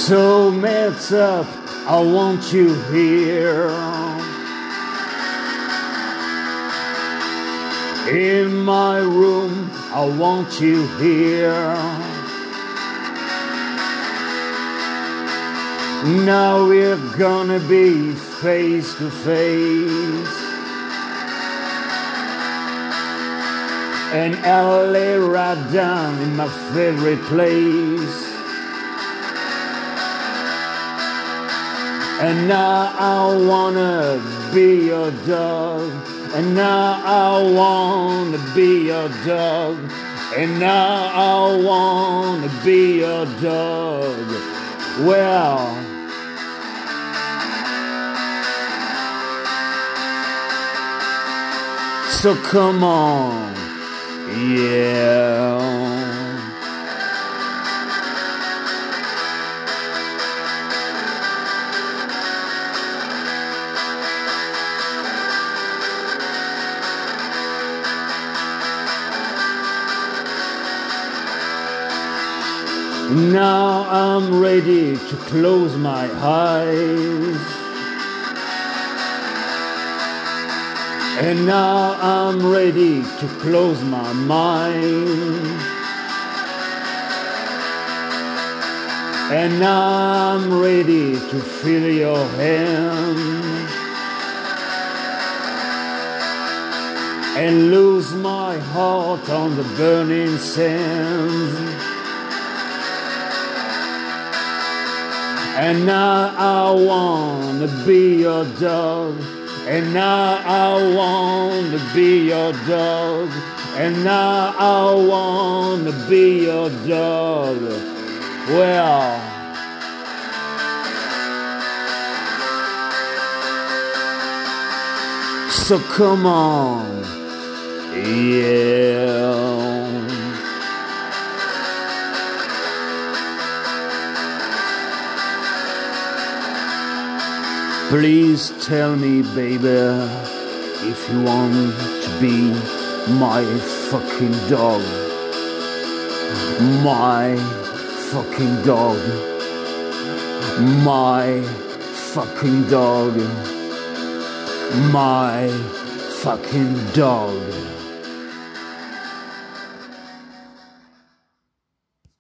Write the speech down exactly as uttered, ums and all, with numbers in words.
So messed up, I want you here. In my room, I want you here. Now we're gonna be face to face, and I'll lay right down in my favorite place. And now I wanna be your dog. And now I wanna be your dog. And now I wanna be your dog. Well, so come on, yeah. Now I'm ready to close my eyes, and now I'm ready to close my mind, and now I'm ready to feel your hand and lose my heart on the burning sands. And now I wanna be your dog. And now I wanna be your dog. And now I wanna be your dog. Well, so come on, yeah. Please tell me, baby, if you want to be my fucking dog. My fucking dog. My fucking dog. My fucking dog.